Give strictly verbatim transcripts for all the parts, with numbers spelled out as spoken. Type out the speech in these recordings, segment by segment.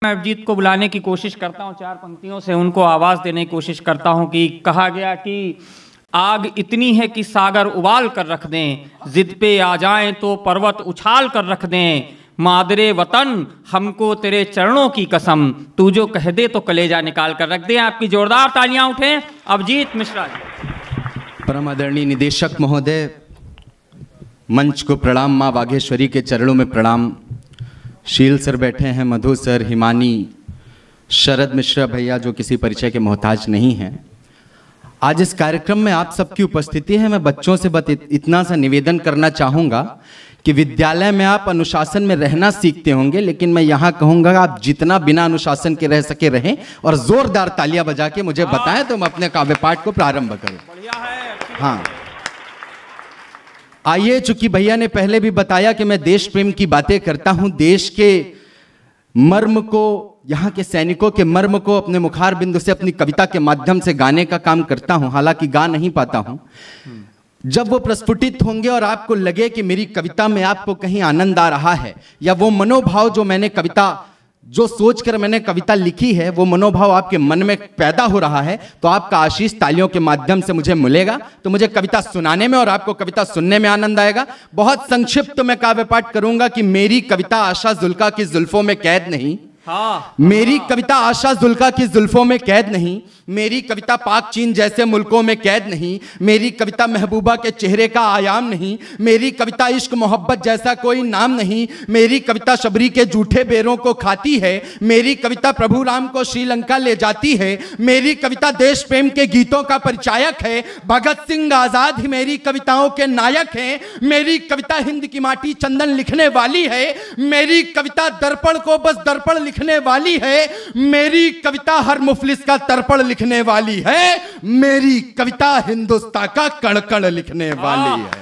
मैं अभिजीत को बुलाने की कोशिश करता हूं, चार पंक्तियों से उनको आवाज देने की कोशिश करता हूं कि कहा गया कि आग इतनी है कि सागर उबाल कर रख दें, जिद पे आ जाएं तो पर्वत उछाल कर रख दें, मादरे वतन हमको तेरे चरणों की कसम, तू जो कह दे तो कलेजा निकाल कर रख दे। आपकी जोरदार तालियां उठें अभिजीत मिश्रा जी। परम आदरणीय निदेशक महोदय, मंच को प्रणाम, माँ बागेश्वरी के चरणों में प्रणाम। शील सर बैठे हैं, मधु सर, हिमानी, शरद मिश्रा भैया जो किसी परिचय के मोहताज नहीं हैं। आज इस कार्यक्रम में आप सबकी उपस्थिति है। मैं बच्चों से बस इतना सा निवेदन करना चाहूँगा कि विद्यालय में आप अनुशासन में रहना सीखते होंगे, लेकिन मैं यहाँ कहूँगा आप जितना बिना अनुशासन के रह सके रहें और जोरदार तालियां बजा के मुझे बताएं तो मैं अपने काव्य पाठ को प्रारंभ करूँ। हाँ, आइए, चूंकि भैया ने पहले भी बताया कि मैं देश प्रेम की बातें करता हूं, देश के मर्म को, यहाँ के सैनिकों के मर्म को अपने मुखार बिंदु से अपनी कविता के माध्यम से गाने का काम करता हूं, हालांकि गा नहीं पाता हूं। जब वो प्रस्फुटित होंगे और आपको लगे कि मेरी कविता में आपको कहीं आनंद आ रहा है, या वो मनोभाव जो मैंने कविता जो सोचकर मैंने कविता लिखी है वो मनोभाव आपके मन में पैदा हो रहा है, तो आपका आशीष तालियों के माध्यम से मुझे मिलेगा, तो मुझे कविता सुनाने में और आपको कविता सुनने में आनंद आएगा। बहुत संक्षिप्त मैं काव्य पाठ करूंगा कि मेरी कविता आशा जुल्का की जुल्फों में कैद नहीं, हाँ, मेरी हाँ। कविता आशा जुल्का की जुल्फों में कैद नहीं, मेरी कविता पाक चीन जैसे मुल्कों में कैद नहीं, मेरी कविता महबूबा के चेहरे का आयाम नहीं, मेरी कविता इश्क मोहब्बत जैसा कोई नाम नहीं, मेरी कविता शबरी के जूठे बेरों को खाती है, मेरी कविता प्रभु राम को श्रीलंका ले जाती है, मेरी कविता देश प्रेम के गीतों का परिचायक है, भगत सिंह आजाद ही मेरी कविताओं के नायक हैं, मेरी कविता हिंद की माटी चंदन लिखने वाली है, मेरी कविता दर्पण को बस दर्पण लिखने वाली है, मेरी कविता हर मुफलिस का तर्पण लिखने वाली है, मेरी कविता हिंदुस्तान का कण कण लिखने वाली है।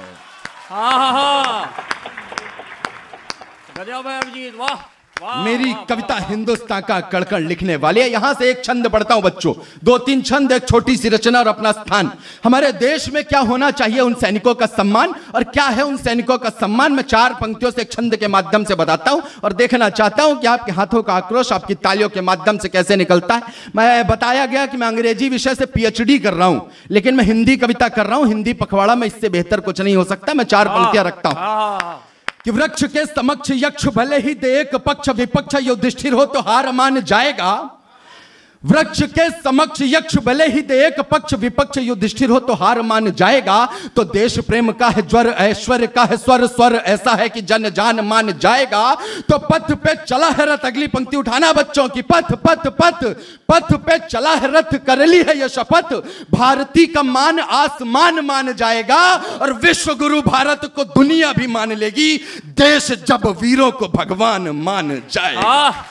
गजब है अभिजीत, वाह। मेरी कविता हिंदुस्तान का कड़कड़ लिखने वाली है। यहां से एक छंद पढ़ता हूं बच्चों, दो तीन छंद, एक छोटी सी रचना और अपना स्थान। हमारे देश में क्या होना चाहिए उन सैनिकों का सम्मान, और क्या है उन सैनिकों का सम्मान, मैं चार पंक्तियों से एक छंद के माध्यम से बताता हूं और देखना चाहता हूं कि आपके हाथों का आक्रोश आपकी तालियों के माध्यम से कैसे निकलता है। मैं बताया गया कि मैं अंग्रेजी विषय से पीएचडी कर रहा हूं, लेकिन मैं हिंदी कविता कर रहा हूं, हिंदी पखवाड़ा में इससे बेहतर कुछ नहीं हो सकता। मैं चार पंक्तियां रखता हूं कि वृक्ष के समक्ष यक्ष भले ही दे एक पक्ष, विपक्ष युधिष्ठिर हो तो हार मान जाएगा। वृक्ष के समक्ष यक्ष भले ही दे एक पक्ष, विपक्ष युधिष्ठिर हो तो हार मान जाएगा। तो देश प्रेम का है ज्वर, ऐश्वर्य का है स्वर, स्वर ऐसा है कि जन जान मान जाएगा। तो पथ पे चला है रथ, अगली पंक्ति उठाना बच्चों की, पथ पथ पथ पथ पे चला है रथ, कर ली है यह शपथ, भारती का मान आसमान मान जाएगा और विश्व गुरु भारत को दुनिया भी मान लेगी, देश जब वीरों को भगवान मान जाएगा।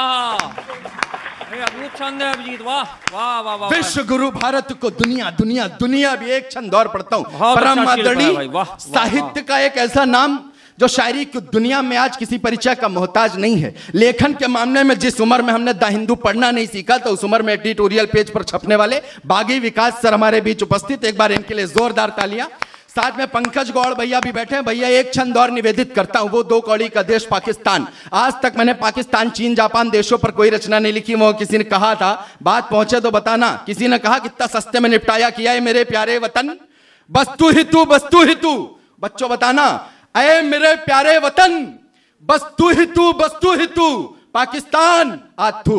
अभिजीत, वाह वाह वाह वाह। विश्व गुरु भारत को दुनिया दुनिया दुनिया भी। एक छंद और पढ़ता हूं, परम आदरणीय साहित्य का एक ऐसा नाम जो शायरी की दुनिया में आज किसी परिचय का मोहताज नहीं है। लेखन के मामले में जिस उम्र में हमने द हिंदू पढ़ना नहीं सीखा, तो उस उम्र में एडिटोरियल पेज पर छपने वाले बागी विकास सर हमारे बीच उपस्थित, एक बार इनके लिए जोरदार तालियां। साथ में पंकज गौड़ भैया भी बैठे हैं। भैया एक छंद और निवेदित करता हूं, वो दो कौड़ी का देश पाकिस्तान। आज तक मैंने पाकिस्तान, चीन, जापान देशों पर कोई रचना नहीं लिखी। वो किसी ने कहा था, बात पहुंचे तो बताना, किसी ने कहा कितना सस्ते में निपटाया किया है मेरे प्यारे वतन, बस तू ही तू, बस तू ही तू। बच्चों बताना, अरे मेरे प्यारे वतन, बस तू ही तू, बस तू ही तू, पाकिस्तान आथू।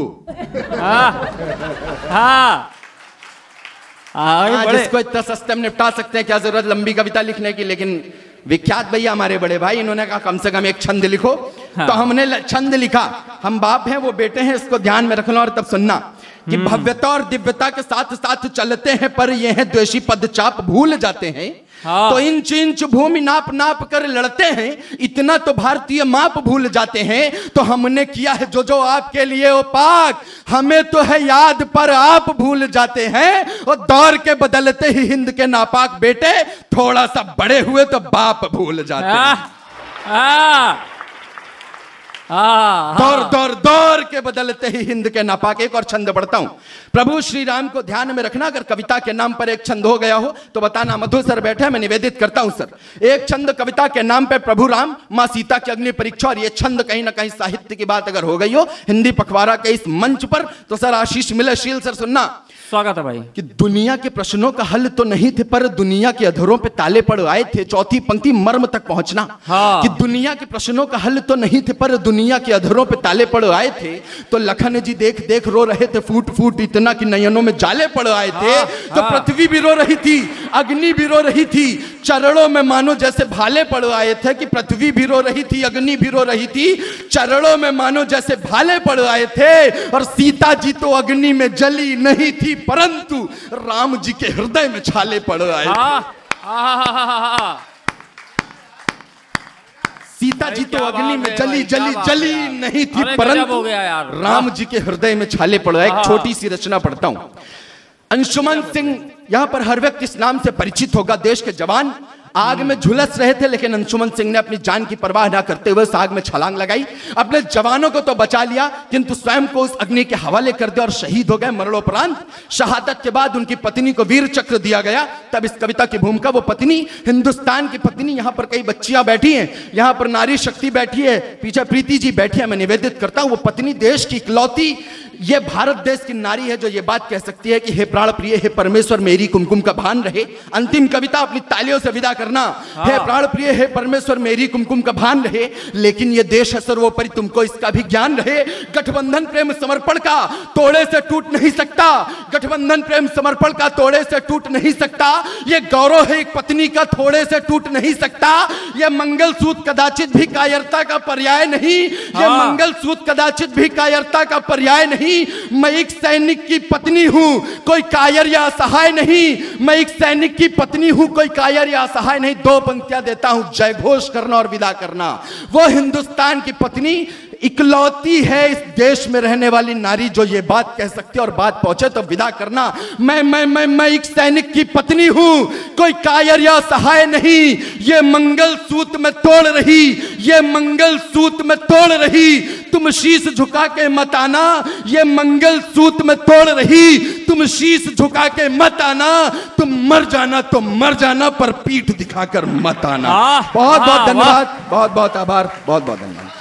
हाँ, आज इसको इतना सस्ते में निपटा सकते हैं, क्या जरूरत लंबी कविता लिखने की। लेकिन विख्यात भैया हमारे बड़े भाई, इन्होंने कहा कम से कम एक छंद लिखो। हाँ। तो हमने छंद लिखा। हम बाप हैं वो बेटे हैं, इसको ध्यान में रखना और तब सुनना कि भव्यता और दिव्यता के साथ साथ चलते हैं, पर ये हैं द्वेषी पदचाप भूल जाते हैं। हाँ। तो इंच इंच भूमि नाप नाप कर लड़ते हैं, इतना तो भारतीय माप भूल जाते हैं। तो हमने किया है जो जो आपके लिए ओ पाक, हमें तो है याद पर आप भूल जाते हैं। और दौर के बदलते ही हिंद के नापाक बेटे, थोड़ा सा बड़े हुए तो बाप भूल जाते हैं। हाँ, दौर हाँ। दौर दौर के बदलते ही हिंद के नापाक। एक और छंद पढ़ता हूं। प्रभु श्री राम को ध्यान में रखना, अगर कविता के नाम पर एक छंद हो गया हो तो बताना। मधु सर बैठे, मैं निवेदित करता हूं सर। एक छंद कविता के नाम पे प्रभु राम, मां सीता की अग्नि परीक्षा, और ये छंद कहीं ना कहीं साहित्य की बात अगर हो गई हो हिंदी पखवाड़ा के इस मंच पर तो सर आशीष मिले। शील सर सुनना। स्वागत है भाई। कि दुनिया के प्रश्नों का हल तो नहीं थे पर दुनिया के अधरों पे ताले पड़ आए थे। चौथी पंक्ति मर्म तक पहुंचना। हाँ। कि दुनिया के प्रश्नों का हल तो नहीं थे पर दुनिया के अधरों पे ताले पड़ आए थे। तो लखन जी देख देख रो रहे थे फूट फूट इतना कि नयनों में जाले पड़ आए थे। हाँ, तो हाँ। पृथ्वी भी रो रही थी, अग्नि भी रो रही थी, चरणों में मानो जैसे भाले पड़ आए थे। कि पृथ्वी भी रो रही थी, अग्नि भी रो रही थी, चरणों में मानो जैसे भाले पड़ आए थे। और सीता जी तो अग्नि में जली नहीं थी परंतु राम जी के हृदय में छाले पड़ आए। हाँ, हाँ, हाँ, हाँ, हाँ। सीता जी तो क्या अग्नि बात में है जली भाई, क्या जली बात जली है यार। नहीं थी अरे गजब परंतु हो गया यार। राम जी के हृदय में छाले पड़ आए। एक हाँ। छोटी सी रचना पढ़ता हूं। अंशुमन सिंह, यहां पर हर व्यक्ति इस नाम से परिचित होगा। देश के जवान आग में झुलस रहे थे लेकिन अंशुमन सिंह ने अपनी जान की परवाह ना करते हुए उस आग में छलांग लगाई। अपने जवानों को तो बचा लिया किंतु स्वयं को उस अग्नि के हवाले कर दिया और शहीद हो गए। मरणोपरांत शहादत के बाद उनकी पत्नी को वीर चक्र दिया गया। तब इस कविता की भूमिका वो पत्नी, हिंदुस्तान की पत्नी, यहां पर कई बच्चियां बैठी हैं, यहां पर नारी शक्ति बैठी है, पीछे प्रीति जी बैठी है। मैं निवेदित करता हूं वो पत्नी देश की इकलौती, ये भारत देश की नारी है जो ये बात कह सकती है कि हे प्राण प्रिय, हे परमेश्वर मेरी कुमकुम का भान रहे। अंतिम कविता अपनी तालियों से विदा करना। हाँ। हे प्राण प्रिय, हे परमेश्वर मेरी कुमकुम का भान रहे, लेकिन ये देश है सर्वोपरि तुमको इसका भी ज्ञान रहे। गठबंधन प्रेम समर्पण का तोड़े से टूट नहीं सकता, गठबंधन प्रेम समर्पण का तोड़े से टूट नहीं सकता। ये गौरव है एक पत्नी का थोड़े से टूट नहीं सकता। ये मंगल सूत्र कदाचित भी कायरता का पर्याय नहीं, ये हाँ। मंगल सूत्र कदाचित भी कायरता का पर्याय नहीं। मैं एक सैनिक की पत्नी हूं, कोई कायर या असहाय नहीं। मैं एक सैनिक की पत्नी हूं, कोई कायर या असहाय नहीं। दो पंक्तियां देता हूं, जय घोष करना और विदा करना। वो हिंदुस्तान की पत्नी इकलौती है इस देश में रहने वाली नारी जो ये बात कह सकती है और बात पहुंचे तो विदा करना। मैं मैं मैं मैं एक सैनिक की पत्नी हूं, कोई कायर या सहाय नहीं। ये मंगल सूत्र में तोड़ रही, ये मंगल सूत्र में तोड़ रही, तुम शीश झुका के मत आना। ये मंगल सूत्र में तोड़ रही, तुम शीश झुका के मत आना। तुम मर जाना तो मर जाना पर पीठ दिखाकर मत आना। बहुत बहुत धन्यवाद, बहुत बहुत आभार, बहुत बहुत धन्यवाद।